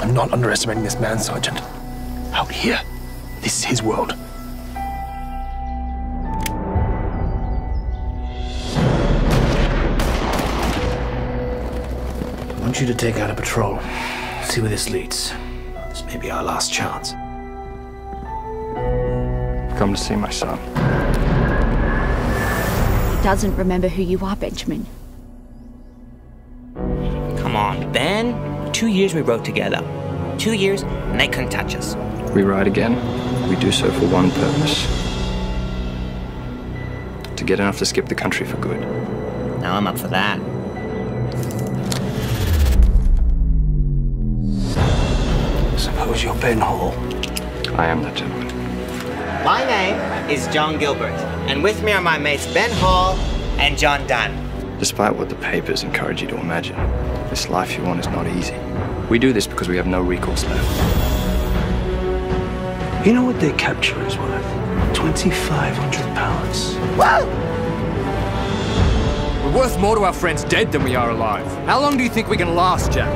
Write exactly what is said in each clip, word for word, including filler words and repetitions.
I'm not underestimating this man, Sergeant. Out here, this is his world. I want you to take out a patrol. See where this leads. This may be our last chance. Come to see my son. He doesn't remember who you are, Benjamin. Come on, Ben. Two years we rode together. Two years, and they couldn't touch us. We ride again. We do so for one purpose. To get enough to skip the country for good. Now I'm up for that. Suppose you're Ben Hall. I am that gentleman. My name is John Gilbert, and with me are my mates Ben Hall and John Dunn. Despite what the papers encourage you to imagine, this life you want is not easy. We do this because we have no recourse left. You know what their capture is worth? twenty-five hundred pounds. Whoa! We're worth more to our friends dead than we are alive. How long do you think we can last, Jack?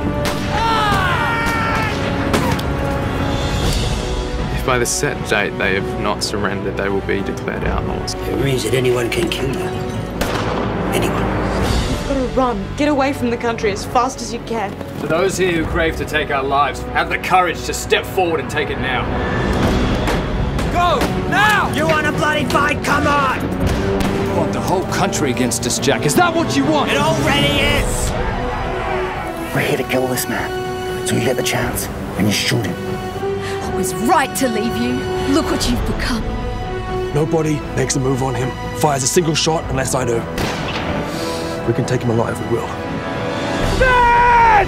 If by the set date they have not surrendered, they will be declared outlaws. It means that anyone can kill you. Anyone. You've got to run. Get away from the country as fast as you can. To those here who crave to take our lives, have the courage to step forward and take it now. Go! Now! You want a bloody fight? Come on! You want the whole country against us, Jack. Is that what you want? It already is! We're here to kill this man. So you get the chance, and you shoot him. I was right to leave you. Look what you've become. Nobody makes a move on him, fires a single shot unless I do. We can take him alive, we will. Ben!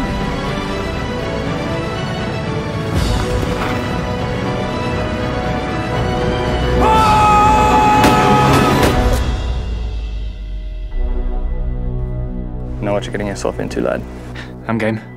Know what you're getting yourself into, lad. I'm game.